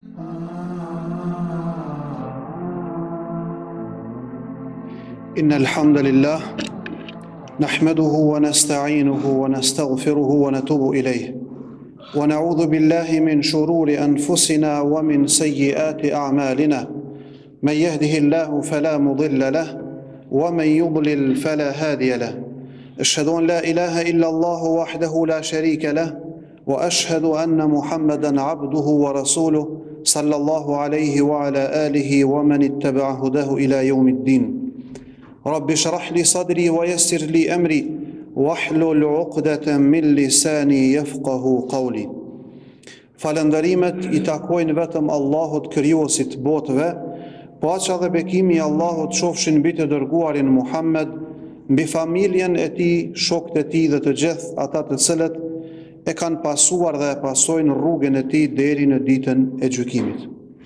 إن الحمد لله نحمده ونستعينه ونستغفره ونتوب إليه ونعوذ بالله من شرور أنفسنا ومن سيئات أعمالنا. من يهده الله فلا مضل له ومن يضلل فلا هادي له. أشهد أن لا إله إلا الله وحده لا شريك له وأشهد أن محمدا عبده ورسوله صلى الله عليه وعلى آله ومن اتبع هداه إلى يوم الدين. رب اشرح لي صدري ويسر لي أمري واحلل عقدة من lisani yafqahu qawli. Falëndërimet I takojnë vetëm Allahut, krijuesit të botëve. Paqja dhe bekimi I Allahut qofshin mbi të dërguarin Muhammed, mbi familjen e tij, shokët e tij dhe të gjithë ata të cilët e kanë pasuar dhe e pasojnë rrugën e tij deri në ditën e gjykimit.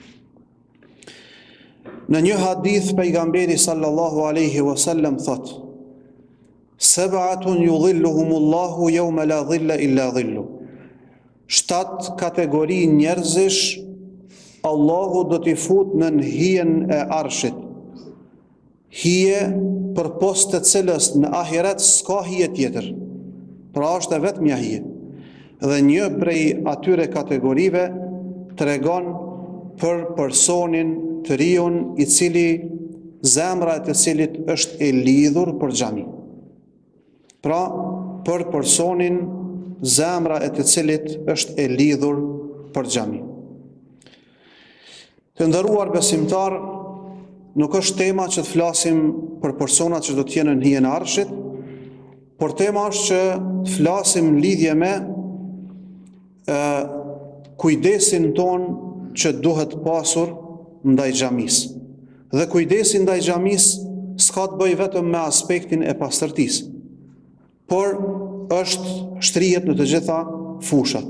Në një hadith pejgamberi sallallahu alaihi wasallam thot: Sab'atun yudhilluhumullahu yawma la dhilla illa dhillu. 7 kategori njerëzish Allahu do t'i fut në hijen e arshit. Hije për post të cilës në ahiret s'ka hije tjetër. Pra është e vetmja hije. Dhe një prej atyre kategorive tregon për personin të riun I cili zemra e të cilit është e lidhur për xhami. Pra, për personin zemra e të cilit është e lidhur për xhami. Të nderuar besimtar, nuk është tema që të flasim për personat që do të jenë në hijen e arshit, por tema është që të flasim lidhje me kujdesin ton që duhet pasur ndaj xhamisë. Dhe kujdesi ndaj xhamisë s'ka të bëjë vetëm me aspektin e pastërtisë, por shtrihet në të gjitha fushat.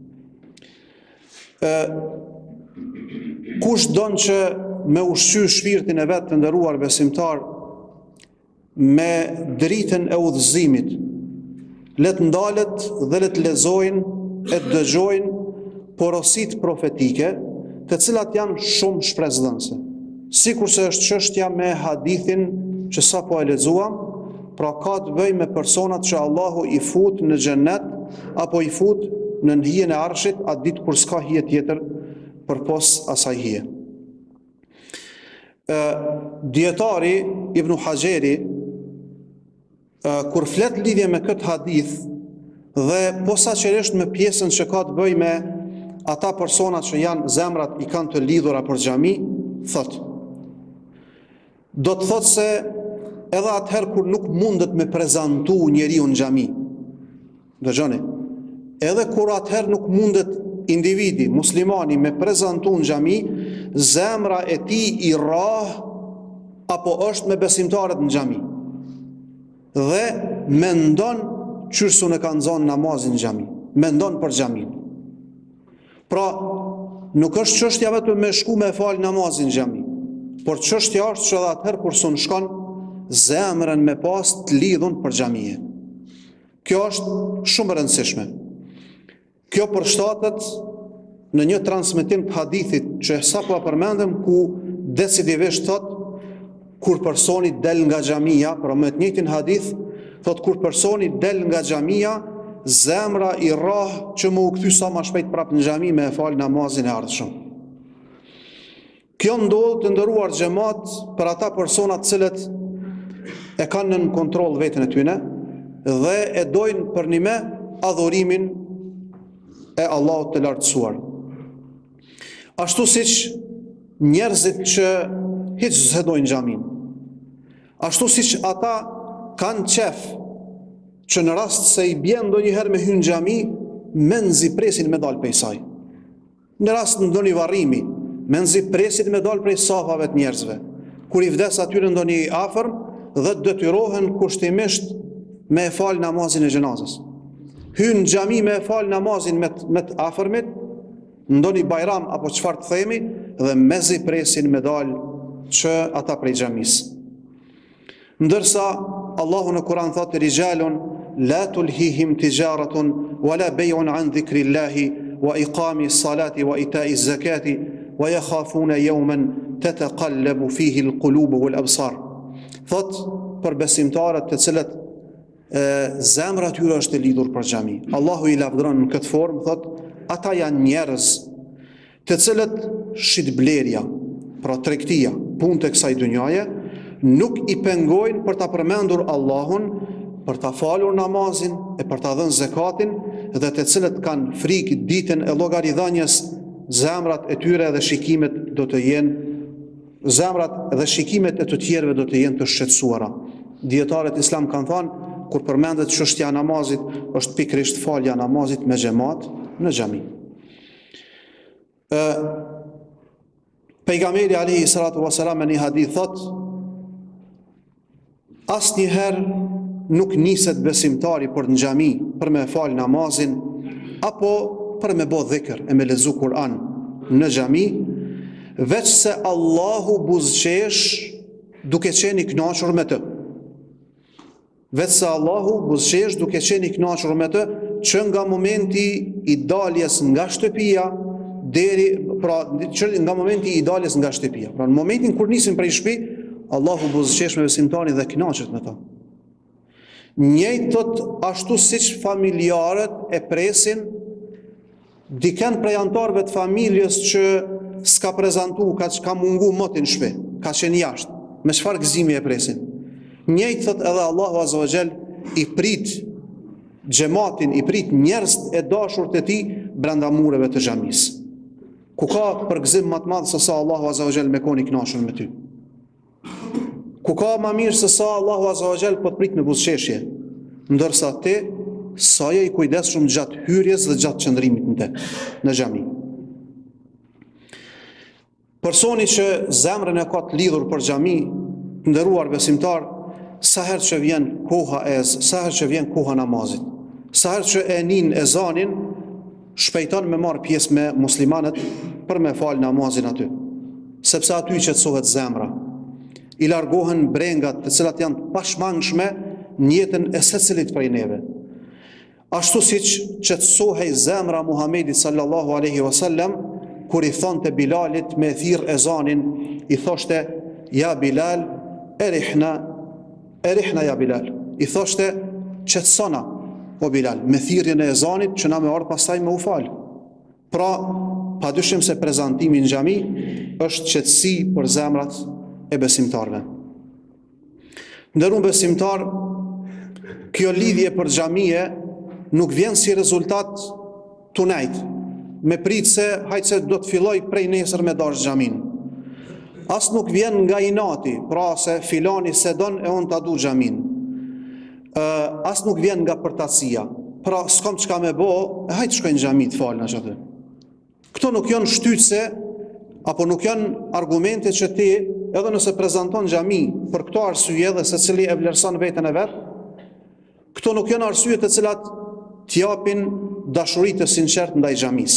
Kush don që me ushqy shpirtin e vet të nderuar besimtar me dritën e udhëzimit, le të ndalet dhe le të lexojnë e të dëgjojnë porositë profetike, të cilat janë shumë shpresdhënëse. Sikurse është çështja me hadithin që sapo e lexuam, pra ka të bëjë me personat që Allahu I fut në xhennet apo I fut në hijen e arshit atë ditë kur s'ka hije tjetër përpos asaj hije. Dietari Ibn Hajeri kur flet lidhje me këtë hadith dhe posaçërisht me pjesën që ka të bëjë me ata personat që janë zemrat I kanë të lidhura për xhami, thot: do të thot se edhe atëherë kur nuk mundet me prezantu njeriu në xhami. Dëgjoni, edhe kur atëherë nuk mundet individi, muslimani me prezantu në xhami, zemra e tij I rrah apo është me besimtarët në xhami. Dhe mendon qyrsun e ka nxon namazin në xhami, mendon për xhamin. Pra, nuk është çështja vetëm me shku me fal namazin në xhami, por çështja është që edhe atëherë kur son shkon zemrën me pas të lidhun për xhamie. Kjo është shumë e rëndësishme. Kjo përshtatet në një transmetim të hadithit që sapo e përmendëm, ku decisivisht thot kur personi del nga xhamia, pra me të njëjtin hadith, thot kur personi del nga xhamia, zemra I rrah që më u kthy sa më shpejt prapë në xhami me e fal namazin e ardhshëm. Kjo ndodh të nderuar xhamat për ata persona të cilët e kanë në kontroll veten e tyre dhe e dojnë për nime adhurimin e Allahut të lartësuar. Ashtu siç njerëzit që hiç zhedojnë xhamin. Ashtu siç ata kanë qef që në rast se I bjen ndonjëherë me hyrë në xhami, menzi presin me dal prej saj. Në rast ndonjë varrimi, menzi presin me dal prej safave të njerëzve. Kur I vdes atyre ndonjë afërm, dhe detyrohen kushtimisht me e fal namazin e xhenazës. Hyn në xhami me e fal namazin me të afërmit, ndonjë bajram apo çfarë të themi, dhe mezi presin me dal që ata prej xhamisë. Ndërsa Allahu në Kur'an thotë: "Rijalun la tulhihim tijaratun wala bay'un an dhikrillahi وإقام الصلاة وإيتاء الزكاة ويخافون يوما تتقلب فيه القلوب والأبصار. Thot për besimtarët të cilët zemra e tyre është e lidhur për xhami. Allahu I lavdëron në këtë formë, thot, ata janë njerëz të cilët shitblerja, pra tregtia, punët e kësaj dynjaje, nuk I pengojnë për ta përmendur Allahun, për ta falur namazin e për ta dhënë zakatin, dhe të cilët kanë frikë ditën e llogaridhënies, zemrat e tyre dhe shikimet do të jenë zemrat dhe shikimet e të tjerëve do të jenë të shqetësuara. Dietarët Islam kanë thënë, kur përmendet çështja e namazit, është pikërisht falja e namazit me xhamat në xhami. Pejgamberi alayhi salatu wasalam në një hadith thot, asnjëherë nuk niset besimtari për në xhami për me fal namazin apo për me bë dhikr e me lexu Kur'an në xhami, veç se Allahu buzëqesh duke qenë I kënaqur me të. Veç se Allahu buzëqesh duke qenë I kënaqur me të, që nga momenti I daljes nga shtëpia nga momenti I daljes nga shtëpia. Pra në momentin kur nisin prej shtëpi, Allahu buzëqesh me besimtarin dhe kënaqet me ta. Njëjtët ashtu siç familjarët e presin diken prej antarëve të familjes që s'ka prezentu, ka mungu motin shpe, ka qenë jashtë, me çfarë gëzimi e presin. Njëjtë thot edhe Allahu Azza wa Jall I prit xhamatin, I prit njerëz e dashur të tij brenda mureve të xhamis. Ku ka përgëzim më të madh se sa Allahu Azza wa Jall me koni kënaqur me ty. Ku ka më mirë se sa Allahu Azza wa Jall po të prit me buzëqeshje, ndërsa ti sa je I kujdesshëm gjatë hyrjes dhe gjatë qëndrimit në xhami. Personi që zemrën e ka të lidhur për xhami, të nderuar besimtar, sa herë që vjen koha sa herë që vjen koha namazit, sa herë që e nin ezanin, shpejton me marr pjesë me muslimanët për me fal namazin aty. Sepse aty qetësohet zemra. I largohen brengat të cilat janë pashmangshme në jetën e secilit prej neve. Ashtu siç qetësohej zemra Muhamedit sallallahu alaihi wasallam kur I thonte Bilalit me thirr ezanin, I thoshte, ja Bilal, erihna ja Bilal. I thoshte, qetësona, o Bilal, me thirrjen e ezanit që na me ardh pastaj me u fal. Pra, padyshim se prezantimi në xhami është qetësi për zemrat e besimtarve. Nderuar besimtar, kjo lidhje për xhamie nuk vjen si rezultat tunajt, me prit se hajtë se do të filloj prej nesër me dash xhamin. As nuk vjen nga inati, pra se filani se don e on ta du xhamin. As nuk vjen nga përtatësia, pra s'kam çka me bo, hajtë shkojnë xhami të falna që aty. Këto nuk janë shtytse, apo nuk janë argumente që ti, edhe nëse prezanton xhami për këto arsye dhe secili e vlerëson veten e vet, këto nuk janë arsye të cilat t'japin dashuri të sinqert ndaj xhamis.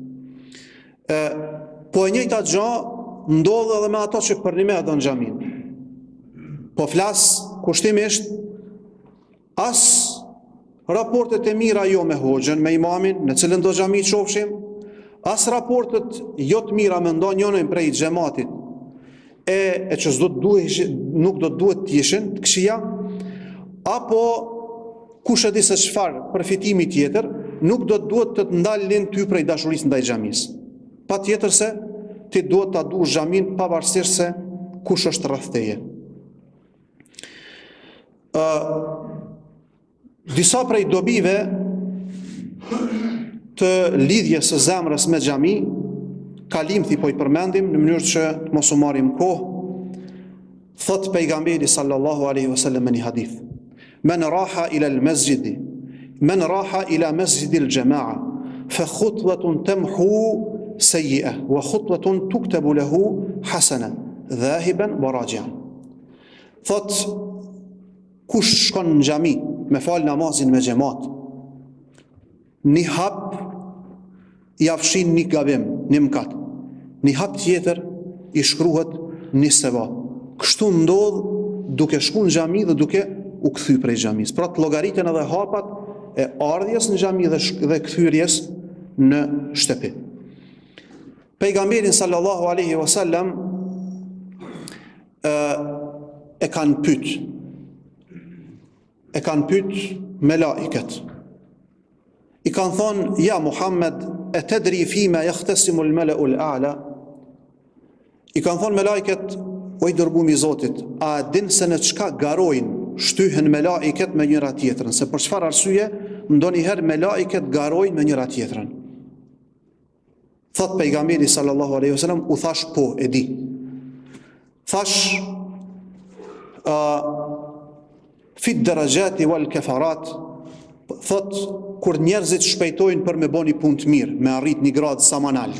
Po e njëjta gjë ndodh edhe me ato që për një me edhe në xhamin. Po flas kushtimisht as raportet e mira jo me hoxhën, me imamin, në cilën do xhami qofshim, as raportet jo të mira me ndonjërin prej xhamatit, e që nuk do të duhet të ishin të këqija, apo kush e di se çfarë përfitimi tjetër, nuk do të duhet të ndalin ty prej dashurisë ndaj xhamis. Patjetër se ti duhet ta dush xhamin pavarësisht se kush është rreth teje. Disa prej dobive të lidhjes së zemrës me xhami, kalimthi po I përmendim në mënyrë që të mos u marrim kohë, thot pejgamberi sallallahu alaihi wasallam në një hadith: Men raha ila al-masjid, men raha ila masjid al-jama'a, fa khutwatun tamhu sayyi'ah wa khutwatun tuktabu lahu hasana, dhahiban wa raji'an. Thot kush shkon në xhami me fal namazin me xhamat, një hap I afshin një gabim, një mëkat, një hap tjetër I shkruhet një seva. Kështu ndodh duke shku në xhami dhe duke u kthy prej xhamis. Pra të llogariten edhe hapat e ardhjes në xhami dhe kthyrjes në shtëpi. Pejgamberi sallallahu alaihi wasallam e kanë pyet melaiket. I kanë thonë, ja Muhammed, e tedri fima yahtasimu al-mala'u al-a'la. I kanë thonë melaiket, o i dërguari i Zotit, a din se në çka garojnë, shtyhen melaiket me njëra tjetrën, se për çfarë arsye ndonjëherë melaiket garojnë me njëra tjetrën. Thot pejgamberi sallallahu alaihi wasallam, u thash po, e di. Thash fi darajati wal kafarat, thot kur njerëzit shpejtojnë për me bëni punë të mirë, me arrit një gradë sa më lart.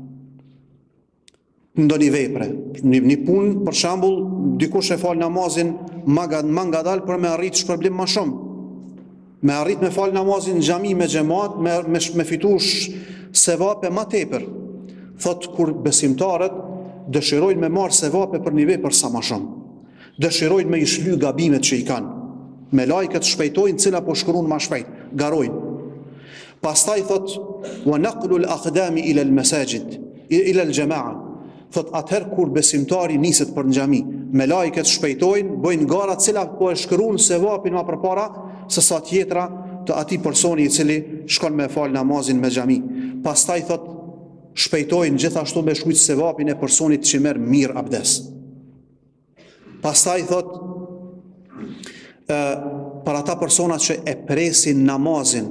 Ndonjë vepre, një punë, për shembull, dikush e fal namazin ma ngadalë për me arrit shpërblim më shumë. Me arrit me fal namazin në xhami me xhamat, me fitush sevape më tepër. Thot kur besimtarët dëshirojnë me marrë sevape për një vepër sa më shumë. Dëshirojnë me i shly gabimet që i kanë. Me lajket shpejtojnë cila po shkruan më shpejt, garojnë. Pastaj thot wa naqlu al-aqdami ila al-masajid, ila al-jama'a. Thot atëherë kur besimtari niset për në xhami, me lajket shpejtojnë, bëjnë gara cila po e shkruan sevapin më përpara se sa tjetra të atij personi i cili shkon me fal namazin me xhami. Pastaj thot shpejtojnë gjithashtu me shkruajt sevapin e personit që merr mirë abdes. Pastaj thot për ata persona që e presin namazin,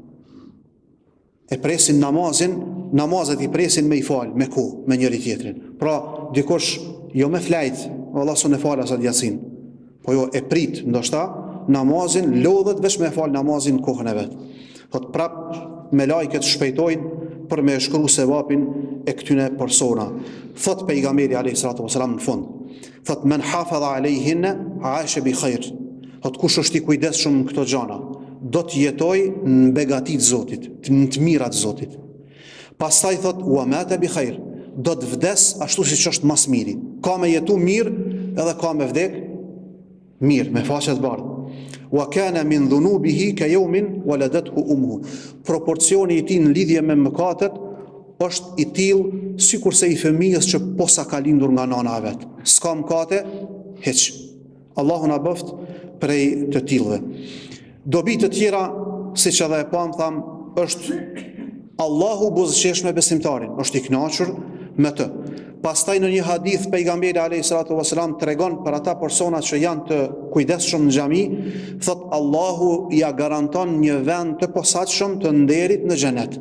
namazet i presin me i falë, me ku, me njëri tjetrin. Pra, dikush, jo me flajt, Allah së në falë asat jasin, po jo e prit, ndoshta, namazin, lodhet veç me falë namazin kohën e vetë. Thot prap, me lajket shpejtojnë për me shkru sevapin e këtyne persona. Thot pejgamberi a.s. në fund, thot men hafadha alejhinne, aashe bi khajr. Thot kush është i kujdes shumë në këto gjana, do të jetoj në begatit Zotit, në të mirat Zotit. Pastaj thot, wa mata bi khajr, do të vdes ashtu si që është mas miri. Ka me jetu mirë edhe ka me vdek mirë, me faqet bardhë. Wa kana min dhunubihi ka yawmin waladathu ummuhu. Proporcioni i tij në lidhje me mëkatet është i tillë sikurse i fëmijës që posa ka lindur nga nana e vet. S'ka mëkate, hiç. Allahu na bëft prej të tillëve. Dobi të tjera, siç edhe e tham, është Allahu buzëqesh me besimtarin, është i kënaqur me të. Pastaj në një hadith pejgamberi a.s. tregon për ata persona që janë të kujdesshëm në xhami, thot Allahu ja garanton një vend të posaçëm të nderit në xhenet.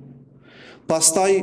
Pastaj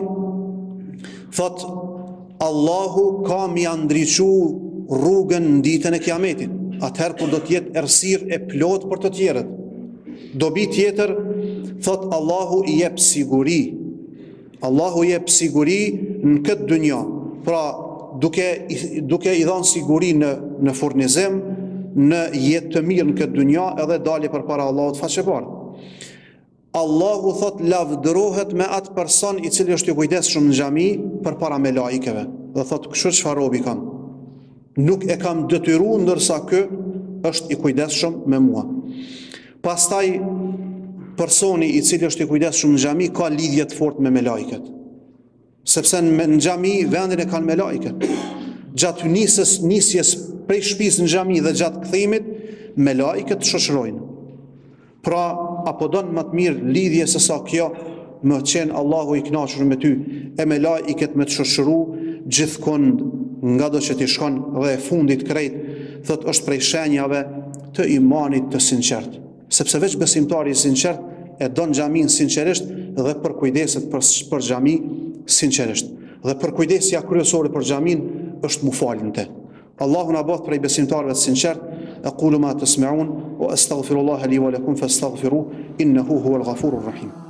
thot Allahu ka mi ndriçu rrugën në ditën e Kiametit. Atëherë kur do të jetë errësirë e plot për të tjerët. Dobi tjetër, thot Allahu i jep siguri. Allahu i jep siguri në këtë dynja. Pra, duke i dhënë siguri në furnizim, në jetë të mirë në këtë dynja, edhe dalje përpara Allahut faqebardhë. Allahu thot lavdërohet me atë person i cili është i kujdesshëm në xhami përpara me laikeve. Dhe thot kështu çfarë robi kam. Nuk e kam detyruar ndërsa kë është i kujdesshëm me mua. Pastaj personi i cili është i kujdesshëm në xhami ka lidhje të fortë me melajket. Sepse në xhami vendin e kanë melajket. Gjatë nisjes prej shtëpisë në xhami dhe gjatë kthimit, melajket shoqërojnë. Pra, apo don më të mirë lidhje se sa kjo, më qenë Allahu i kënaqur me ty, e melajket me të shoqëru gjithkund nga do që ti shkon dhe e fundit krejt, thot është prej shenjave të imanit të sinqert. Sepse veç besimtari i sinqert e don xhamin sinqerisht dhe për kujdeset për xhami sinqerisht. Dhe për kujdesja kryesore për xhamin është mu falinte. Allahu na bëft prej besimtarëve të sinqert. Aqulu ma tasma'un wa astaghfirullaha li wa lakum fastaghfiruhu innahu huwal ghafurur rahim.